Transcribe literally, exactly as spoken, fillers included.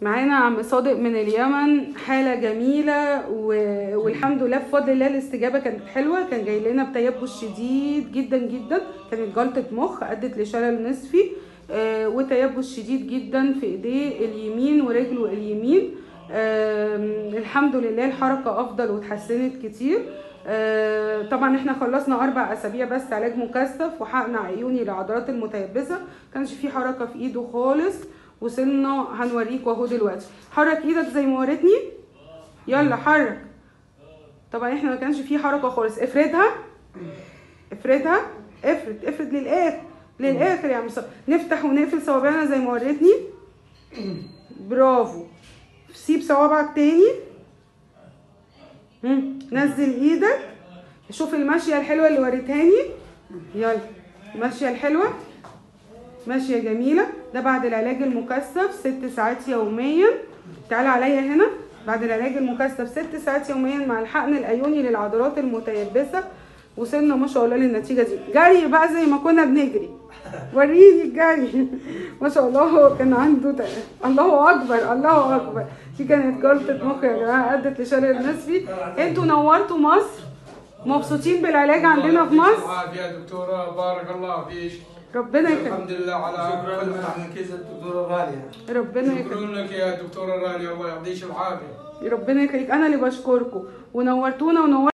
معانا عم صادق من اليمن، حالة جميلة و... والحمد لله بفضل الله الاستجابة كانت حلوة. كان جاي لنا بتيبس شديد جدا جدا، كانت جلطة مخ أدت لشلل نصفي آه وتيبس شديد جدا في ايديه اليمين ورجله اليمين. آه الحمد لله الحركة أفضل وتحسنت كتير. آه طبعا احنا خلصنا اربع اسابيع بس علاج مكثف وحقن عيوني للعضلات المتيبسه، كانش في حركه في ايده خالص. وصلنا هنوريك اهو دلوقتي. حرك ايدك زي ما وريتني، يلا حرك. طبعا احنا ما كانش في حركه خالص. افردها افردها افرد افرد للاخر للاخر يا عم صادق. نفتح ونقفل صوابعنا زي ما وريتني. برافو. سيب صوابعك تاني. نزل ايدك. شوف الماشيه الحلوه اللي وريتهاني. يلا الماشيه الحلوه، ماشيه جميله. ده بعد العلاج المكثف ست ساعات يوميا. تعالى عليا هنا. بعد العلاج المكثف ست ساعات يوميا مع الحقن الايوني للعضلات المتيبسه وصلنا ما شاء الله للنتيجه دي. جري بقى زي ما كنا بنجري. وريني الجري. ما شاء الله كان عنده ده. الله اكبر الله اكبر. دي كانت جلطه مخ يا جماعه ادت لشلل نصفي. انتوا نورتوا مصر، مبسوطين بالعلاج عندنا في مصر. عافيه يا دكتوره، بارك الله فيك. ربنا يكرمك. الحمد لله على شكرا لك الدكتوره غاليه. ربنا يكرمك. شكرا لك يا دكتوره غاليه، الله يعطيك العافيه. ربنا يخليك. انا اللي بشكركم ونورتونا ونورتونا.